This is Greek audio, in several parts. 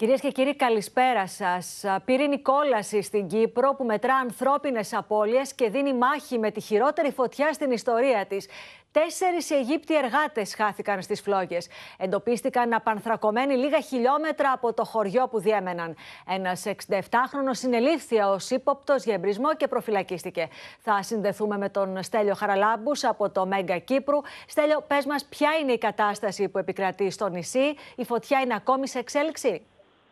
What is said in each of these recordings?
Κυρίες και κύριοι, καλησπέρα σας. Πυρηνική κόλαση στην Κύπρο που μετρά ανθρώπινες απώλειες και δίνει μάχη με τη χειρότερη φωτιά στην ιστορία της. 4 Αιγύπτιοι εργάτες χάθηκαν στις φλόγες. Εντοπίστηκαν απανθρακωμένοι λίγα χιλιόμετρα από το χωριό που διέμεναν. Ένας 67χρονος συνελήφθη ως ύποπτος για εμπρισμό και προφυλακίστηκε. Θα συνδεθούμε με τον Στέλιο Χαραλάμπους από το Μέγκα Κύπρου. Στέλιο, πες μας, ποια είναι η κατάσταση που επικρατεί στο νησί? Η φωτιά είναι ακόμη σε εξέλιξη?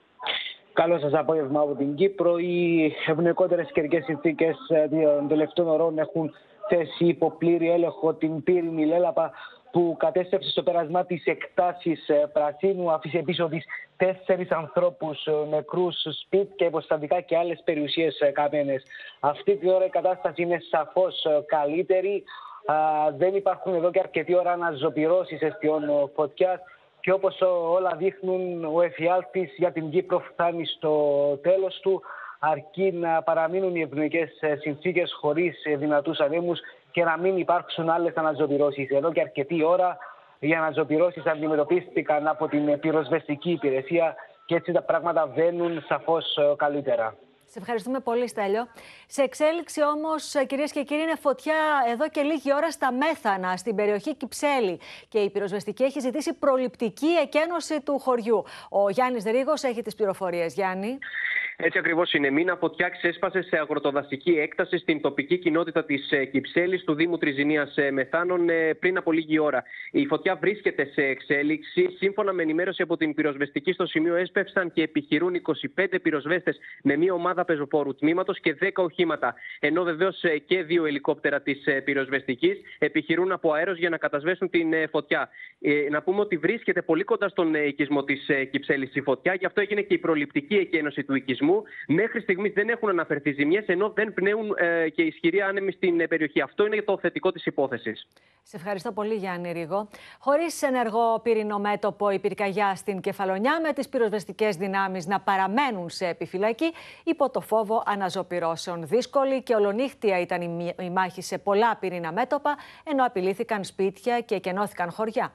Καλό σας απόγευμα από την Κύπρο. Οι ευνοϊκότερες καιρικές συνθήκες των τελευταίων ωρών έχουν θέσει υπό πλήρη έλεγχο την πύρινη λέλαπα που κατέστρεψε στο πέρασμά της εκτάσεις πρασίνου, άφησε πίσω της 4 ανθρώπους νεκρούς, σπίτια και υποστατικά και άλλες περιουσίες καμένες. Αυτή τη ώρα η κατάσταση είναι σαφώς καλύτερη. Δεν υπάρχουν εδώ και αρκετή ώρα αναζωπυρώσεις αισθιών φωτιάς. Και όπως όλα δείχνουν, ο εφιάλτης για την Κύπρο φτάνει στο τέλος του, αρκεί να παραμείνουν οι ευνοϊκές συνθήκες χωρίς δυνατούς ανέμους και να μην υπάρξουν άλλες αναζωπυρώσεις. Εδώ και αρκετή ώρα οι αναζωπυρώσεις αντιμετωπίστηκαν από την πυροσβεστική υπηρεσία και έτσι τα πράγματα βαίνουν σαφώς καλύτερα. Σε ευχαριστούμε πολύ, Στέλιο. Σε εξέλιξη όμως, κυρίες και κύριοι, είναι φωτιά εδώ και λίγη ώρα στα Μέθανα, στην περιοχή Κυψέλη. Και η πυροσβεστική έχει ζητήσει προληπτική εκένωση του χωριού. Ο Γιάννης Ρήγος έχει τις πληροφορίες. Γιάννη. Έτσι ακριβώς είναι. Μήνα φωτιά ξέσπασε σε αγροτοδασική έκταση στην τοπική κοινότητα της Κυψέλης του Δήμου Τριζηνίας Μεθάνων πριν από λίγη ώρα. Η φωτιά βρίσκεται σε εξέλιξη. Σύμφωνα με ενημέρωση από την πυροσβεστική, στο σημείο έσπευσαν και επιχειρούν 25 πυροσβέστες με μία ομάδα πεζοπόρου τμήματος και 10 οχήματα. Ενώ βεβαίως και 2 ελικόπτερα της πυροσβεστικής επιχειρούν από αέρος για να κατασβέσουν την φωτιά. Να πούμε ότι βρίσκεται πολύ κοντά στον οικισμό της Κυψέλης η φωτιά, γι' αυτό έγινε και η προληπτική εκένωση του οικισμού. Μέχρι στιγμής δεν έχουν αναφερθεί ζημιές, ενώ δεν πνέουν και ισχυροί άνεμοι στην περιοχή. Αυτό είναι το θετικό της υπόθεσης. Σε ευχαριστώ πολύ, Γιάννη Ρήγο. Χωρίς ενεργό πυρηνό μέτωπο η πυρκαγιά στην Κεφαλονιά, με τις πυροσβεστικές δυνάμεις να παραμένουν σε επιφυλακή υπό το φόβο αναζωπυρώσεων. Δύσκολη και ολονύχτια ήταν η μάχη σε πολλά πυρήνα μέτωπα, ενώ απειλήθηκαν σπίτια και εκενώθηκαν χωριά.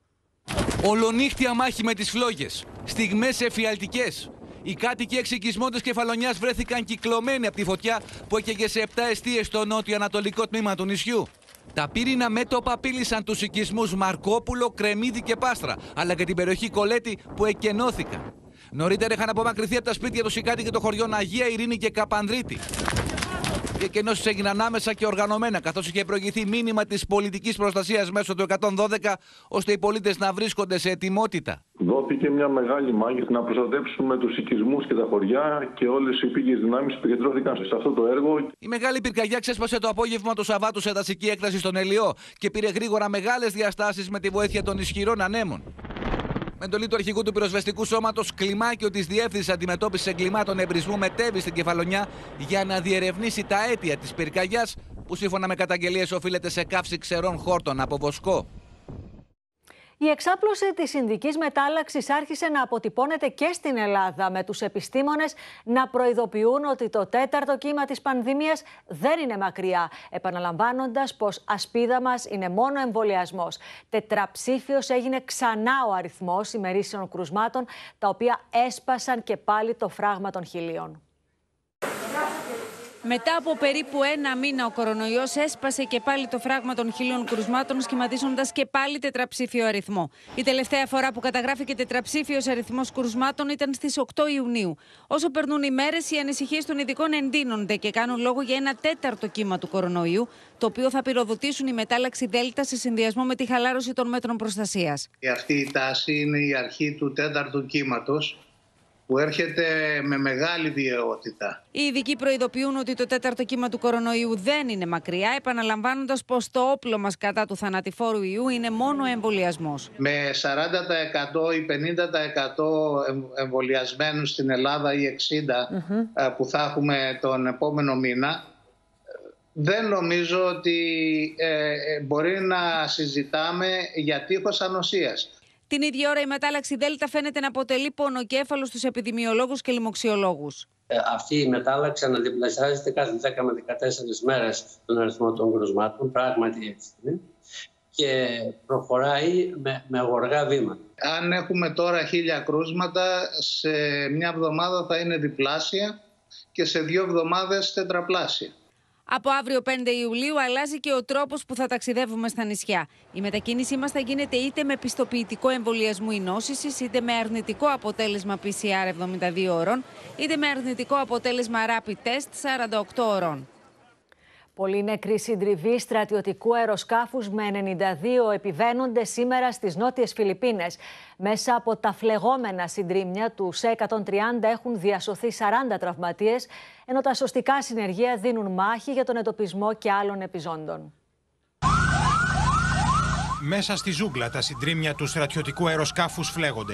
Ολονύχτια μάχη με τις φλόγες. Στιγμές εφιαλτικές. Οι κάτοικοι 6 οικισμών της Κεφαλονιάς βρέθηκαν κυκλωμένοι από τη φωτιά που έκαιγε σε 7 εστίες στο νότιο-ανατολικό τμήμα του νησιού. Τα πύρινα μέτωπα απείλησαν τους οικισμούς Μαρκόπουλο, Κρεμμύδη και Πάστρα, αλλά και την περιοχή Κολέτη που εκενώθηκαν. Νωρίτερα είχαν απομακρυνθεί από τα σπίτια τους οι κάτοικοι των χωριών Αγία Ειρήνη και Καπανδρίτη. Οι εκενώσεις έγιναν άμεσα και οργανωμένα, καθώς είχε προηγηθεί μήνυμα της πολιτικής προστασίας μέσω του 112, ώστε οι πολίτες να βρίσκονται σε ετοιμότητα. Δόθηκε μια μεγάλη μάχη να προστατεύσουμε τους οικισμούς και τα χωριά και όλες οι υπήγειες δυνάμεις που επικεντρώθηκαν σε αυτό το έργο. Η μεγάλη πυρκαγιά ξέσπασε το απόγευμα του Σαββάτου σε δασική έκταση στον Ελιό και πήρε γρήγορα μεγάλες διαστάσεις με τη βοήθεια των ισχυρών ανέμων. Με εντολή του αρχηγού του πυροσβεστικού σώματος, κλιμάκιο της Διεύθυνσης Αντιμετώπισης Εγκλημάτων Εμπρισμού μετέβη στην Κεφαλονιά για να διερευνήσει τα αίτια της πυρκαγιάς, που σύμφωνα με καταγγελίες οφείλεται σε καύση ξερών χόρτων από βοσκό. Η εξάπλωση της Ινδικής μετάλλαξης άρχισε να αποτυπώνεται και στην Ελλάδα, με τους επιστήμονες να προειδοποιούν ότι το 4ο κύμα της πανδημίας δεν είναι μακριά, επαναλαμβάνοντας πως ασπίδα μας είναι μόνο εμβολιασμός. Τετραψήφιος έγινε ξανά ο αριθμός ημερήσιων κρουσμάτων, τα οποία έσπασαν και πάλι το φράγμα των 1.000. Μετά από περίπου 1 μήνα, ο κορονοϊός έσπασε και πάλι το φράγμα των 1.000 κρουσμάτων, σχηματίζοντας και πάλι τετραψήφιο αριθμό. Η τελευταία φορά που καταγράφηκε τετραψήφιος αριθμός κρουσμάτων ήταν στις 8 Ιουνίου. Όσο περνούν οι μέρες, οι ανησυχίες των ειδικών εντείνονται και κάνουν λόγο για ένα 4ο κύμα του κορονοϊού, το οποίο θα πυροδοτήσουν η μετάλλαξη Δέλτα σε συνδυασμό με τη χαλάρωση των μέτρων προστασίας. Αυτή η τάση είναι η αρχή του 4ου κύματος, που έρχεται με μεγάλη βιαιότητα. Οι ειδικοί προειδοποιούν ότι το 4ο κύμα του κορονοϊού δεν είναι μακριά, επαναλαμβάνοντας πως το όπλο μας κατά του θανατηφόρου ιού είναι μόνο εμβολιασμός. Με 40% ή 50% εμβολιασμένους στην Ελλάδα ή 60% που θα έχουμε τον επόμενο μήνα, δεν νομίζω ότι μπορεί να συζητάμε για τείχος ανοσίας. Την ίδια ώρα η μετάλλαξη Δέλτα φαίνεται να αποτελεί πονοκέφαλο στους επιδημιολόγους και λοιμοξιολόγους. Αυτή η μετάλλαξη αναδιπλασιάζεται κάθε 10 με 14 μέρες τον αριθμό των κρουσμάτων, πράγματι έτσι είναι. και προχωράει με γοργά βήματα. Αν έχουμε τώρα 1000 κρούσματα, σε μια εβδομάδα θα είναι διπλάσια και σε 2 εβδομάδες τετραπλάσια. Από αύριο 5 Ιουλίου αλλάζει και ο τρόπος που θα ταξιδεύουμε στα νησιά. Η μετακίνησή μας θα γίνεται είτε με πιστοποιητικό εμβολιασμού ή νόσησης, είτε με αρνητικό αποτέλεσμα PCR 72 ώρων, είτε με αρνητικό αποτέλεσμα rapid test 48 ώρων. Πολλοί νεκροί συντριβοί στρατιωτικού αεροσκάφους με 92 επιβαίνονται σήμερα στις νότιες Φιλιππίνες. Μέσα από τα φλεγόμενα συντρίμμια του ΣΕ-130 έχουν διασωθεί 40 τραυματίες, ενώ τα σωστικά συνεργεία δίνουν μάχη για τον εντοπισμό και άλλων επιζώντων. Μέσα στη ζούγκλα τα συντρίμμια του στρατιωτικού αεροσκάφους φλέγονται.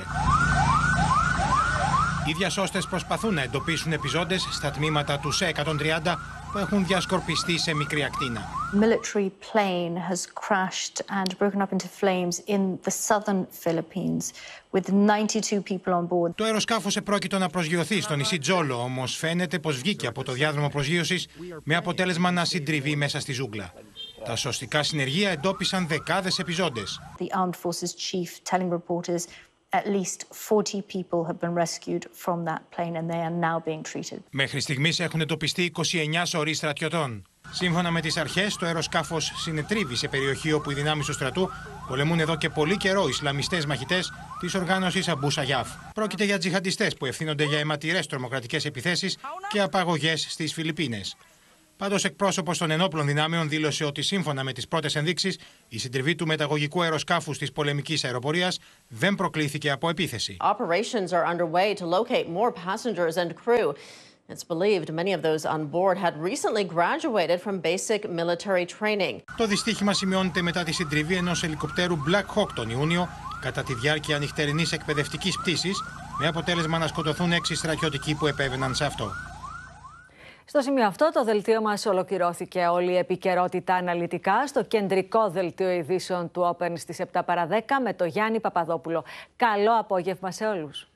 Οι διασώστες προσπαθούν να εντοπίσουν επιζώντες στα τμήματα του ΣΕ-130 που έχουν διασκορπιστεί σε μικρή ακτίνα. Military plane has crashed and broken up into flames in the southern Philippines with 92 people on board. Το αεροσκάφος επρόκειτο να προσγειωθεί στο νησί Τζόλο, όμως φαίνεται πως βγήκε από το διάδρομο προσγείωσης με αποτέλεσμα να συντριβεί μέσα στη ζούγκλα. Τα σωστικά συνεργεία εντόπισαν δεκάδες επιζώντες. The Armed Forces chief telling reporters at least 40 people have been rescued from that plane and they are now being treated. Μέχρι στιγμής έχουν εντοπιστεί 29 σωροί στρατιωτών. Σύμφωνα με τις αρχές, το αεροσκάφος συνετρίβει σε περιοχή όπου οι δυνάμεις του στρατού πολεμούν εδώ και πολύ καιρό Ισλαμιστές μαχητές της οργάνωσης Αμπού Σαγιάφ. Πρόκειται για τζιχαντιστές που ευθύνονται για αιματηρές τρομοκρατικές επιθέσεις και απαγωγές στις Φιλιππίνες. Πάντως, εκπρόσωπος των ενόπλων δυνάμεων δήλωσε ότι σύμφωνα με τις πρώτες ενδείξεις, η συντριβή του μεταγωγικού αεροσκάφους της πολεμικής αεροπορίας δεν προκλήθηκε από επίθεση. Operations are underway to locate more passengers and crew. It's believed many of those on board had recently graduated from basic military training. Το δυστύχημα σημειώνεται μετά τη συντριβή ενός ελικοπτέρου Black Hawk τον Ιούνιο κατά τη διάρκεια νυχτερινής εκπαιδευτικής πτήσης, με αποτέλεσμα να σκοτωθούν 6 στρατιωτικοί που επέβαιναν σε αυτό. Στο σημείο αυτό το δελτίο μας ολοκληρώθηκε. Όλη η επικαιρότητα αναλυτικά στο κεντρικό δελτίο ειδήσεων του Open στις 7 παρα 10 με τον Γιάννη Παπαδόπουλο. Καλό απόγευμα σε όλους.